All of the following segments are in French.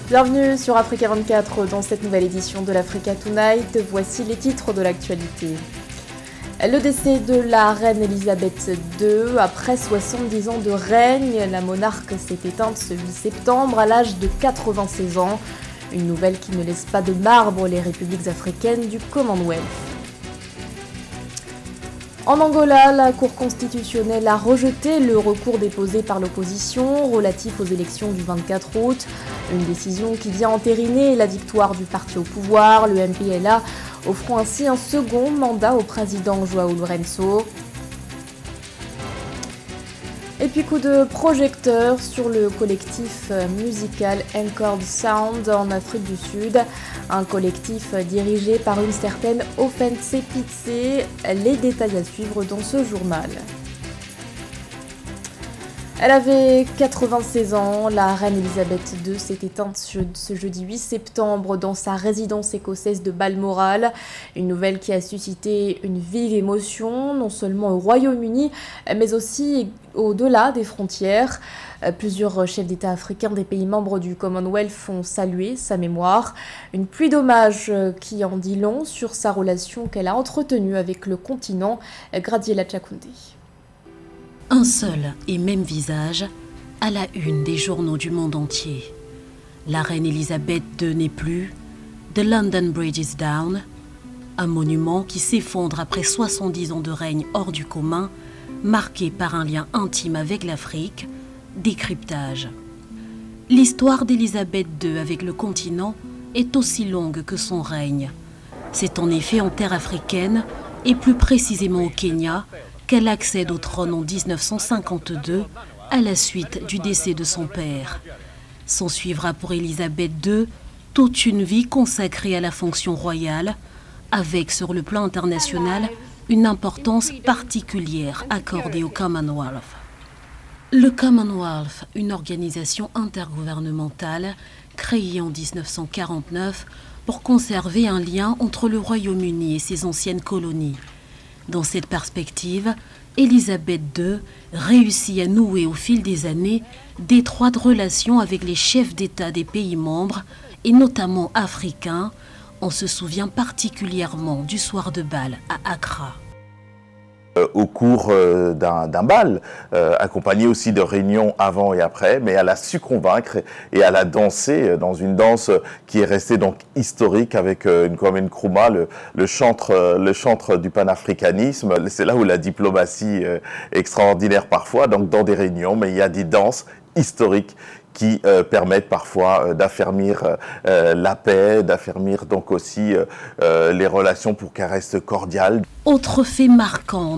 Bienvenue sur Africa 24 dans cette nouvelle édition de l'Africa Tonight. Voici les titres de l'actualité. Le décès de la reine Elisabeth II. Après 70 ans de règne, la monarque s'est éteinte ce 8 septembre à l'âge de 96 ans. Une nouvelle qui ne laisse pas de marbre les républiques africaines du Commonwealth. En Angola, la Cour constitutionnelle a rejeté le recours déposé par l'opposition relatif aux élections du 24 août. Une décision qui vient entériner la victoire du parti au pouvoir, le MPLA, offrant ainsi un second mandat au président João Lourenço. Et puis coup de projecteur sur le collectif musical Anchored Sound en Afrique du Sud, un collectif dirigé par une certaine Ofentse Pitse. Les détails à suivre dans ce journal. Elle avait 96 ans, la reine Elisabeth II s'est éteinte ce jeudi 8 septembre dans sa résidence écossaise de Balmoral. Une nouvelle qui a suscité une vive émotion, non seulement au Royaume-Uni, mais aussi au-delà des frontières. Plusieurs chefs d'État africains des pays membres du Commonwealth ont salué sa mémoire. Une pluie d'hommages qui en dit long sur sa relation qu'elle a entretenue avec le continent. Gradiela Tchakoundé. Un seul et même visage à la une des journaux du monde entier. La reine Elisabeth II n'est plus, The London Bridge is down, un monument qui s'effondre après 70 ans de règne hors du commun, marqué par un lien intime avec l'Afrique, décryptage. L'histoire d'Elisabeth II avec le continent est aussi longue que son règne. C'est en effet en terre africaine, et plus précisément au Kenya, qu'elle accède au trône en 1952 à la suite du décès de son père. S'en suivra pour Elisabeth II toute une vie consacrée à la fonction royale, avec sur le plan international une importance particulière accordée au Commonwealth. Le Commonwealth, une organisation intergouvernementale créée en 1949 pour conserver un lien entre le Royaume-Uni et ses anciennes colonies. Dans cette perspective, Elisabeth II réussit à nouer au fil des années d'étroites relations avec les chefs d'État des pays membres, et notamment africains. On se souvient particulièrement du soir de bal à Accra. Au cours d'un bal, accompagné aussi de réunions avant et après, mais elle a su convaincre et elle a dansé dans une danse qui est restée donc historique avec une Kwame Nkrumah, le chantre du panafricanisme. C'est là où la diplomatie est extraordinaire parfois, donc dans des réunions, mais il y a des danses historiques qui permettent parfois d'affermir la paix, d'affermir donc aussi les relations pour qu'elles restent cordiales. Autre fait marquant en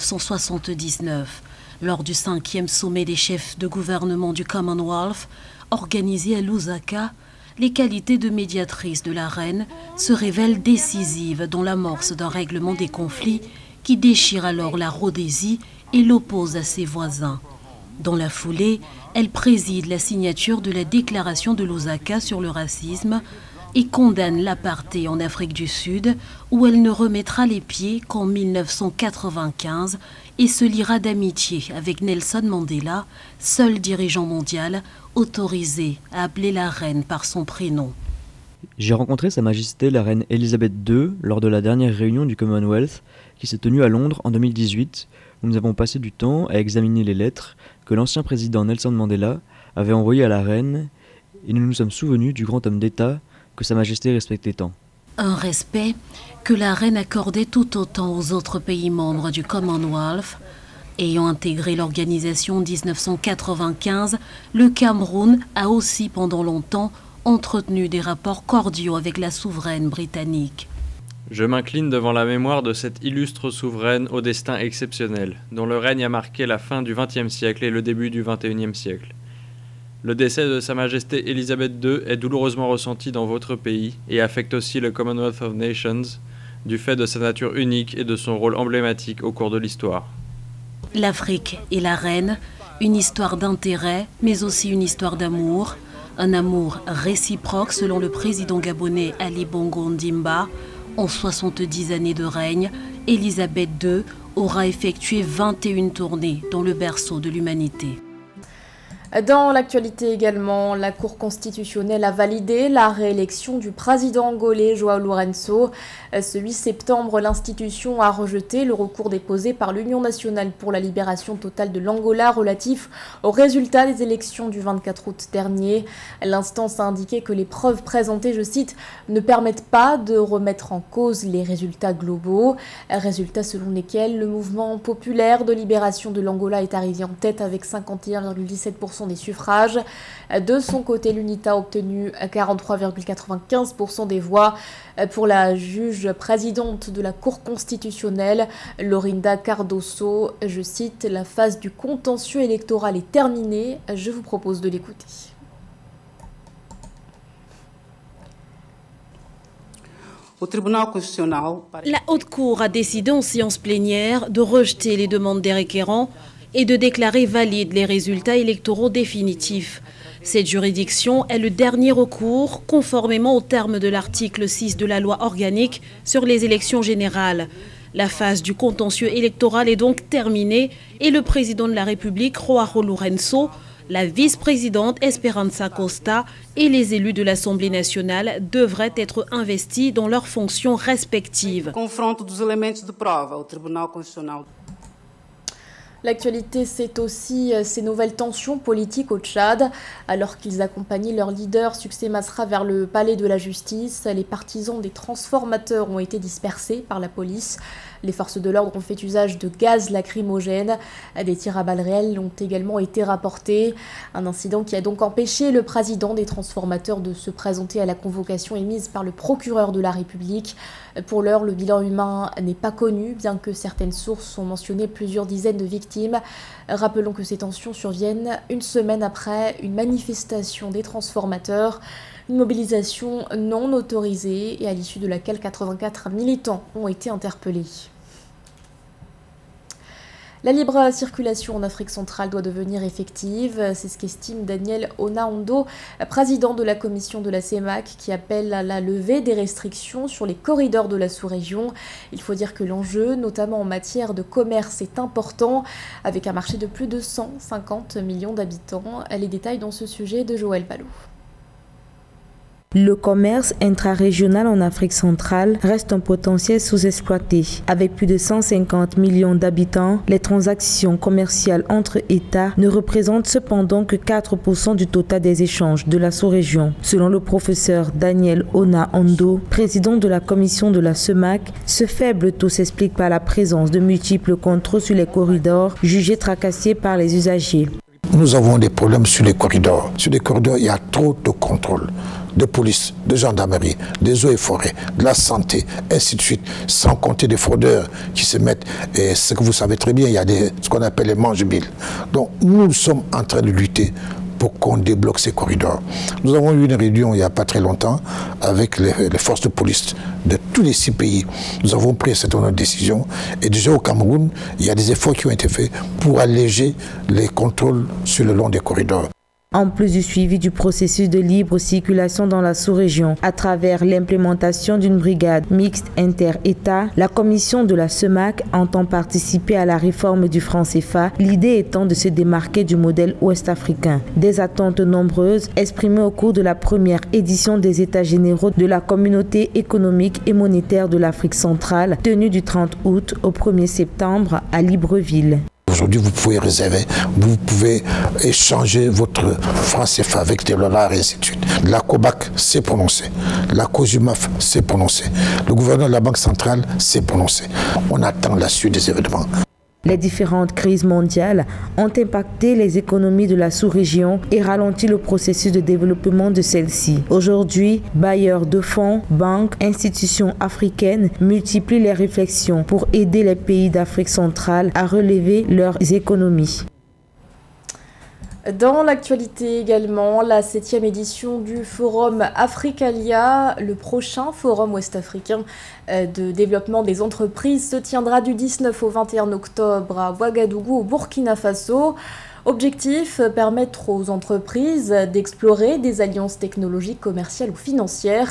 1979, lors du 5e sommet des chefs de gouvernement du Commonwealth, organisé à Lusaka, les qualités de médiatrice de la reine se révèlent décisives dans l'amorce d'un règlement des conflits qui déchire alors la Rhodésie et l'oppose à ses voisins. Dans la foulée, elle préside la signature de la déclaration de Lusaka sur le racisme et condamne l'apartheid en Afrique du Sud, où elle ne remettra les pieds qu'en 1995 et se liera d'amitié avec Nelson Mandela, seul dirigeant mondial autorisé à appeler la reine par son prénom. J'ai rencontré Sa Majesté la reine Elisabeth II lors de la dernière réunion du Commonwealth qui s'est tenue à Londres en 2018, où nous avons passé du temps à examiner les lettres que l'ancien président Nelson Mandela avait envoyées à la reine, et nous nous sommes souvenus du grand homme d'État que Sa Majesté respectait tant. Un respect que la reine accordait tout autant aux autres pays membres du Commonwealth. Ayant intégré l'organisation en 1995, le Cameroun a aussi pendant longtemps entretenu des rapports cordiaux avec la souveraine britannique. Je m'incline devant la mémoire de cette illustre souveraine au destin exceptionnel, dont le règne a marqué la fin du XXe siècle et le début du XXIe siècle. Le décès de Sa Majesté Elisabeth II est douloureusement ressenti dans votre pays et affecte aussi le Commonwealth of Nations, du fait de sa nature unique et de son rôle emblématique au cours de l'histoire. L'Afrique et la reine, une histoire d'intérêt, mais aussi une histoire d'amour. Un amour réciproque selon le président gabonais Ali Bongo Ondimba. En 70 années de règne, Elisabeth II aura effectué 21 tournées dans le berceau de l'humanité. Dans l'actualité également, la Cour constitutionnelle a validé la réélection du président angolais João Lourenço. Ce 8 septembre, l'institution a rejeté le recours déposé par l'Union nationale pour la libération totale de l'Angola relatif aux résultats des élections du 24 août dernier. L'instance a indiqué que les preuves présentées, je cite, ne permettent pas de remettre en cause les résultats globaux. Résultats selon lesquels le mouvement populaire de libération de l'Angola est arrivé en tête avec 51,17% des suffrages. De son côté, l'UNITA a obtenu 43,95% des voix. Pour la juge présidente de la Cour constitutionnelle, Lorinda Cardoso, je cite, « La phase du contentieux électoral est terminée ». Je vous propose de l'écouter. La Haute Cour a décidé en séance plénière de rejeter les demandes des requérants et de déclarer valides les résultats électoraux définitifs. Cette juridiction est le dernier recours, conformément aux termes de l'article 6 de la loi organique sur les élections générales. La phase du contentieux électoral est donc terminée et le président de la République, João Lourenço, la vice-présidente Esperança Costa et les élus de l'Assemblée nationale devraient être investis dans leurs fonctions respectives. L'actualité, c'est aussi ces nouvelles tensions politiques au Tchad. Alors qu'ils accompagnaient leur leader Succès Masra vers le palais de la justice, les partisans des transformateurs ont été dispersés par la police. Les forces de l'ordre ont fait usage de gaz lacrymogène. Des tirs à balles réelles ont également été rapportés. Un incident qui a donc empêché le président des transformateurs de se présenter à la convocation émise par le procureur de la République. Pour l'heure, le bilan humain n'est pas connu, bien que certaines sources ont mentionné plusieurs dizaines de victimes. Rappelons que ces tensions surviennent une semaine après une manifestation des transformateurs, une mobilisation non autorisée et à l'issue de laquelle 84 militants ont été interpellés. La libre circulation en Afrique centrale doit devenir effective, c'est ce qu'estime Daniel Ona-Ondo, président de la commission de la CEMAC, qui appelle à la levée des restrictions sur les corridors de la sous-région. Il faut dire que l'enjeu, notamment en matière de commerce, est important, avec un marché de plus de 150 millions d'habitants. Les détails dans ce sujet de Joël Palou. Le commerce intra-régional en Afrique centrale reste un potentiel sous-exploité. Avec plus de 150 millions d'habitants, les transactions commerciales entre États ne représentent cependant que 4% du total des échanges de la sous-région. Selon le professeur Daniel Ona-Ondo, président de la commission de la CEMAC, ce faible taux s'explique par la présence de multiples contrôles sur les corridors jugés tracassiers par les usagers. Nous avons des problèmes sur les corridors. Sur les corridors, il y a trop de contrôles. De police, de gendarmerie, des eaux et forêts, de la santé, ainsi de suite, sans compter des fraudeurs qui se mettent, et ce que vous savez très bien, il y a ce qu'on appelle les mange-billes. Donc nous sommes en train de lutter pour qu'on débloque ces corridors. Nous avons eu une réunion il n'y a pas très longtemps avec les forces de police de tous les 6 pays. Nous avons pris cette décision et déjà au Cameroun, il y a des efforts qui ont été faits pour alléger les contrôles sur le long des corridors. En plus du suivi du processus de libre circulation dans la sous-région, à travers l'implémentation d'une brigade mixte inter-État, la commission de la CEMAC entend participer à la réforme du franc CFA, l'idée étant de se démarquer du modèle ouest-africain. Des attentes nombreuses exprimées au cours de la première édition des États généraux de la Communauté économique et monétaire de l'Afrique centrale, tenue du 30 août au 1er septembre à Libreville. Aujourd'hui, vous pouvez réserver, vous pouvez échanger votre franc CFA avec des dollars et ainsi de suite. La COBAC s'est prononcée, la COJUMAF s'est prononcée, le gouverneur de la Banque centrale s'est prononcé. On attend la suite des événements. Les différentes crises mondiales ont impacté les économies de la sous-région et ralenti le processus de développement de celle-ci. Aujourd'hui, bailleurs de fonds, banques, institutions africaines multiplient les réflexions pour aider les pays d'Afrique centrale à relever leurs économies. Dans l'actualité également, la 7e édition du Forum Africalia, le prochain forum ouest-africain de développement des entreprises, se tiendra du 19 au 21 octobre à Ouagadougou au Burkina Faso. Objectif, permettre aux entreprises d'explorer des alliances technologiques, commerciales ou financières.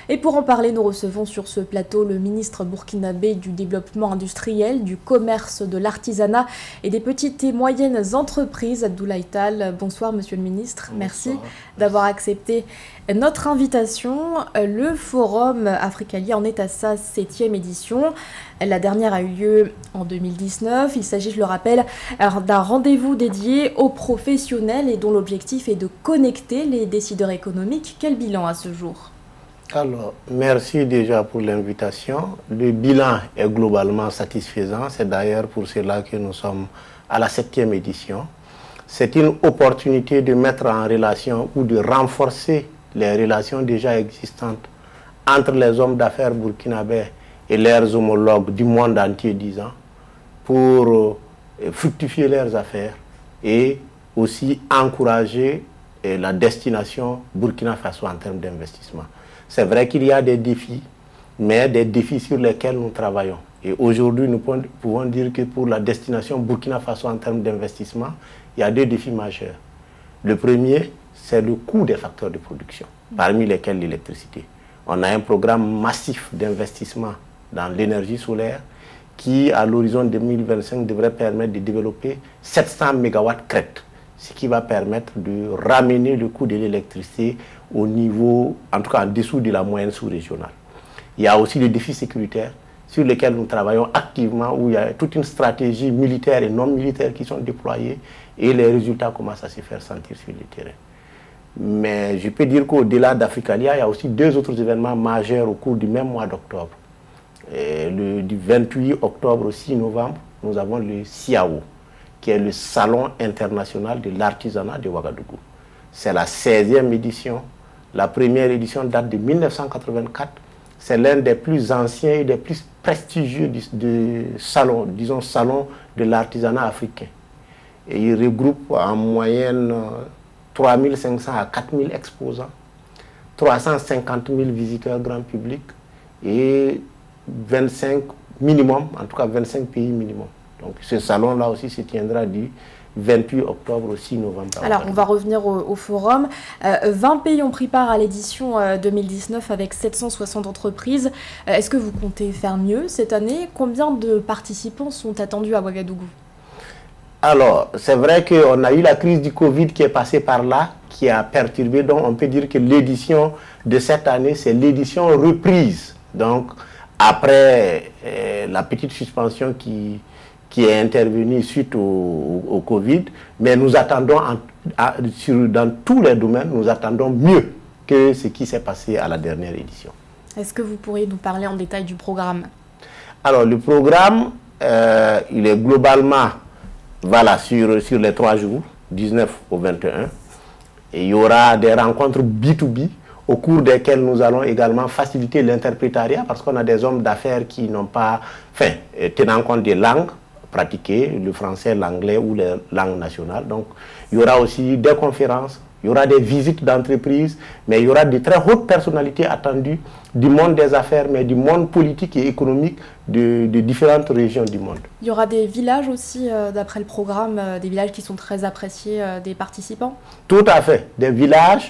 Et pour en parler, nous recevons sur ce plateau le ministre burkinabé du Développement industriel, du commerce, de l'artisanat et des petites et moyennes entreprises, Abdoulaye Tall. Bonsoir Monsieur le ministre, merci d'avoir accepté notre invitation. Le Forum Africalia en est à sa 7e édition. La dernière a eu lieu en 2019. Il s'agit, je le rappelle, d'un rendez-vous dédié aux professionnels et dont l'objectif est de connecter les décideurs économiques. Quel bilan à ce jour? Alors, merci déjà pour l'invitation. Le bilan est globalement satisfaisant. C'est d'ailleurs pour cela que nous sommes à la 7e édition. C'est une opportunité de mettre en relation ou de renforcer les relations déjà existantes entre les hommes d'affaires burkinabés et leurs homologues du monde entier, disons, pour fructifier leurs affaires et aussi encourager la destination Burkina Faso en termes d'investissement. C'est vrai qu'il y a des défis, mais des défis sur lesquels nous travaillons. Et aujourd'hui, nous pouvons dire que pour la destination Burkina Faso en termes d'investissement, il y a 2 défis majeurs. Le premier, c'est le coût des facteurs de production, parmi lesquels l'électricité. On a un programme massif d'investissement dans l'énergie solaire qui, à l'horizon 2025, devrait permettre de développer 700 MW crête, ce qui va permettre de ramener le coût de l'électricité au niveau, en tout cas en dessous de la moyenne sous-régionale. Il y a aussi les défis sécuritaires sur lesquels nous travaillons activement, où il y a toute une stratégie militaire et non militaire qui sont déployées et les résultats commencent à se faire sentir sur le terrain. Mais je peux dire qu'au-delà d'Africalia, il y a aussi 2 autres événements majeurs au cours du même mois d'octobre. Du 28 octobre au 6 novembre, nous avons le SIAO, qui est le Salon international de l'artisanat de Ouagadougou. C'est la 16e édition. La première édition date de 1984. C'est l'un des plus anciens et des plus prestigieux salons, disons salon de l'artisanat africain. Et il regroupe en moyenne 3500 à 4000 exposants, 350 000 visiteurs grand public et 25 minimum, en tout cas 25 pays minimum. Donc ce salon-là aussi se tiendra du 28 octobre au 6 novembre. Alors on va revenir au forum. 20 pays ont pris part à l'édition 2019 avec 760 entreprises. Est-ce que vous comptez faire mieux cette année? Combien de participants sont attendus à Ouagadougou? Alors, c'est vrai qu'on a eu la crise du Covid qui est passée par là, qui a perturbé. Donc on peut dire que l'édition de cette année, c'est l'édition reprise. Donc après la petite suspension qui est intervenue suite au Covid, mais nous attendons, dans tous les domaines, nous attendons mieux que ce qui s'est passé à la dernière édition. Est-ce que vous pourriez nous parler en détail du programme? Alors, le programme, il est globalement, voilà, sur les 3 jours, 19 au 21. Et il y aura des rencontres B2B, au cours desquelles nous allons également faciliter l'interprétariat, parce qu'on a des hommes d'affaires qui n'ont pas, tenant compte des langues pratiquées, le français, l'anglais ou les langues nationales. Donc, il y aura aussi des conférences, il y aura des visites d'entreprises, mais il y aura de très hautes personnalités attendues du monde des affaires, mais du monde politique et économique de différentes régions du monde. Il y aura des villages aussi, d'après le programme, des villages qui sont très appréciés des participants? Tout à fait, des villages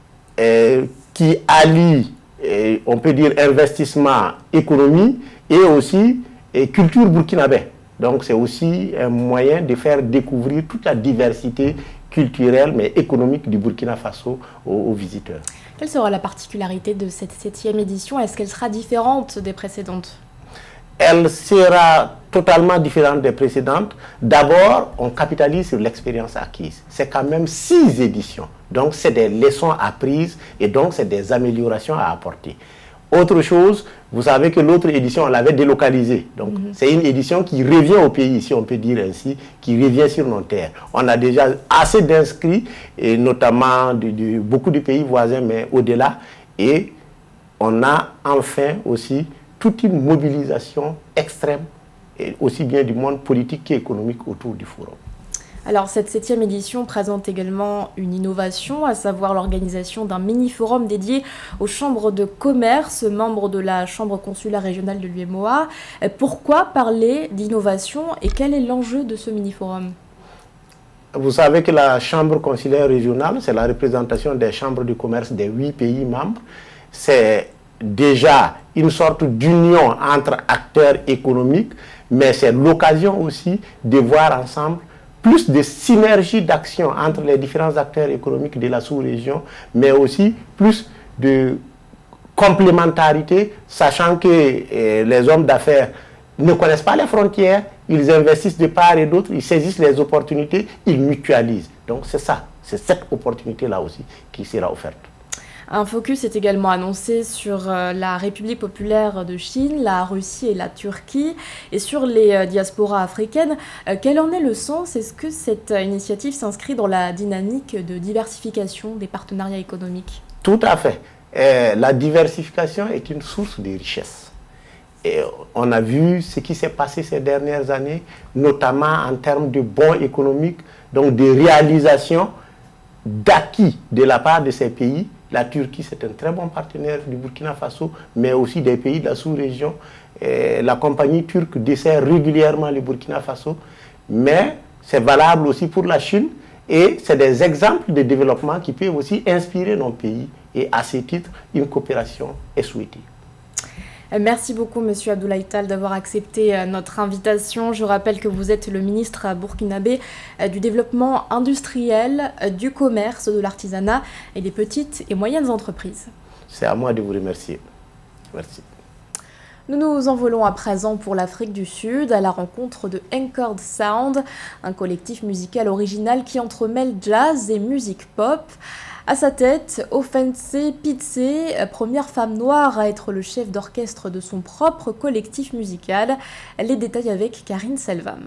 qui allient, on peut dire, investissement, économie et aussi culture burkinabé. Donc c'est aussi un moyen de faire découvrir toute la diversité culturelle mais économique du Burkina Faso aux visiteurs. Quelle sera la particularité de cette 7e édition? Est-ce qu'elle sera différente des précédentes? Elle sera totalement différente des précédentes. D'abord, on capitalise sur l'expérience acquise. C'est quand même 6 éditions. Donc, c'est des leçons apprises et donc, c'est des améliorations à apporter. Autre chose, vous savez que l'autre édition, on l'avait délocalisée. Donc, c'est une édition qui revient au pays, si on peut dire ainsi, qui revient sur nos terres. On a déjà assez d'inscrits, et notamment de beaucoup de pays voisins, mais au-delà. Et on a enfin aussi toute une mobilisation extrême, et aussi bien du monde politique qu'économique autour du forum. Alors cette 7e édition présente également une innovation, à savoir l'organisation d'un mini-forum dédié aux chambres de commerce, membres de la chambre consulaire régionale de l'UEMOA. Pourquoi parler d'innovation et quel est l'enjeu de ce mini-forum? Vous savez que la chambre consulaire régionale, c'est la représentation des chambres de commerce des 8 pays membres. C'est déjà une sorte d'union entre acteurs économiques, mais c'est l'occasion aussi de voir ensemble plus de synergie d'action entre les différents acteurs économiques de la sous-région, mais aussi plus de complémentarité, sachant que les hommes d'affaires ne connaissent pas les frontières, ils investissent de part et d'autre, ils saisissent les opportunités, ils mutualisent. Donc c'est ça, c'est cette opportunité-là aussi qui sera offerte. Un focus est également annoncé sur la République populaire de Chine, la Russie et la Turquie, et sur les diasporas africaines. Quel en est le sens? Est-ce que cette initiative s'inscrit dans la dynamique de diversification des partenariats économiques? Tout à fait. La diversification est une source de richesse. Et on a vu ce qui s'est passé ces dernières années, notamment en termes de bons économiques, donc de réalisation d'acquis de la part de ces pays. La Turquie, c'est un très bon partenaire du Burkina Faso, mais aussi des pays de la sous-région. La compagnie turque dessert régulièrement le Burkina Faso, mais c'est valable aussi pour la Chine. Et c'est des exemples de développement qui peuvent aussi inspirer nos pays. Et à ce titre, une coopération est souhaitée. Merci beaucoup, Monsieur Abdoulaye Tall, d'avoir accepté notre invitation. Je rappelle que vous êtes le ministre burkinabé du développement industriel, du commerce, de l'artisanat et des petites et moyennes entreprises. C'est à moi de vous remercier. Merci. Nous nous envolons à présent pour l'Afrique du Sud à la rencontre de Anchored Sound, un collectif musical original qui entremêle jazz et musique pop. À sa tête, Ofense Pitse, première femme noire à être le chef d'orchestre de son propre collectif musical. Les détails avec Karine Selvam.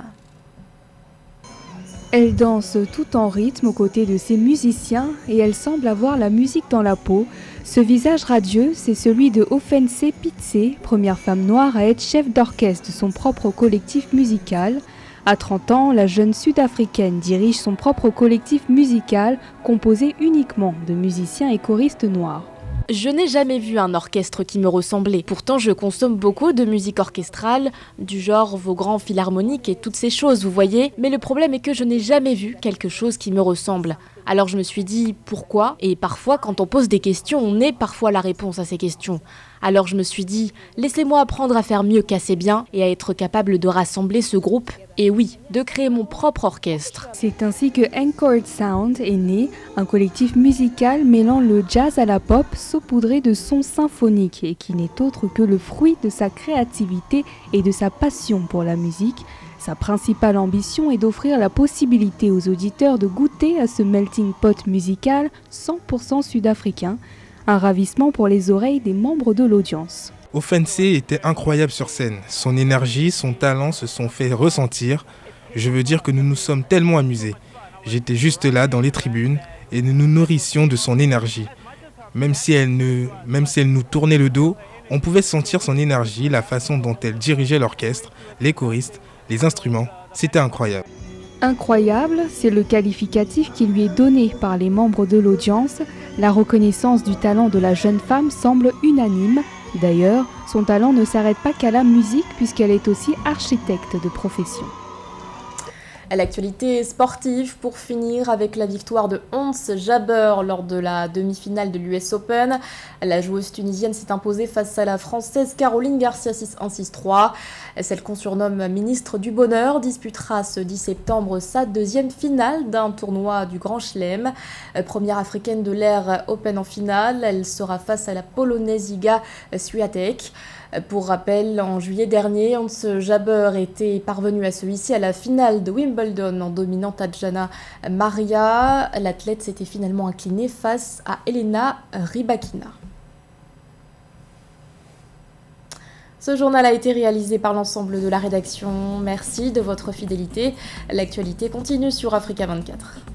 Elle danse tout en rythme aux côtés de ses musiciens et elle semble avoir la musique dans la peau. Ce visage radieux, c'est celui de Ofense Pitse, première femme noire à être chef d'orchestre de son propre collectif musical. À 30 ans, la jeune sud-africaine dirige son propre collectif musical composé uniquement de musiciens et choristes noirs. Je n'ai jamais vu un orchestre qui me ressemblait. Pourtant, je consomme beaucoup de musique orchestrale, du genre vos grands philharmoniques et toutes ces choses, vous voyez. Mais le problème est que je n'ai jamais vu quelque chose qui me ressemble. Alors je me suis dit, pourquoi? Et parfois, quand on pose des questions, on est parfois la réponse à ces questions. Alors je me suis dit, laissez-moi apprendre à faire mieux qu'assez bien et à être capable de rassembler ce groupe. Et oui, de créer mon propre orchestre. C'est ainsi que Anchored Sound est né, un collectif musical mêlant le jazz à la pop saupoudré de sons symphoniques et qui n'est autre que le fruit de sa créativité et de sa passion pour la musique. Sa principale ambition est d'offrir la possibilité aux auditeurs de goûter à ce melting pot musical 100% sud-africain, un ravissement pour les oreilles des membres de l'audience. Ofense était incroyable sur scène. Son énergie, son talent se sont fait ressentir. Je veux dire que nous nous sommes tellement amusés. J'étais juste là dans les tribunes et nous nous nourrissions de son énergie. Même si elle nous tournait le dos, on pouvait sentir son énergie, la façon dont elle dirigeait l'orchestre, les choristes, les instruments. C'était incroyable. Incroyable, c'est le qualificatif qui lui est donné par les membres de l'audience. La reconnaissance du talent de la jeune femme semble unanime. D'ailleurs, son talent ne s'arrête pas qu'à la musique puisqu'elle est aussi architecte de profession. L'actualité sportive pour finir avec la victoire de Ons Jabeur lors de la demi-finale de l'US Open. La joueuse tunisienne s'est imposée face à la française Caroline Garcia 6-1-6-3. Celle qu'on surnomme ministre du Bonheur disputera ce 10 septembre sa deuxième finale d'un tournoi du Grand Chelem. Première africaine de l'ère Open en finale, elle sera face à la polonaise Iga Swiatek. Pour rappel, en juillet dernier, Ons Jabeur était parvenue à se hisser à la finale de Wimbledon en dominant Tatjana Maria. L'athlète s'était finalement inclinée face à Elena Rybakina. Ce journal a été réalisé par l'ensemble de la rédaction. Merci de votre fidélité. L'actualité continue sur Africa 24.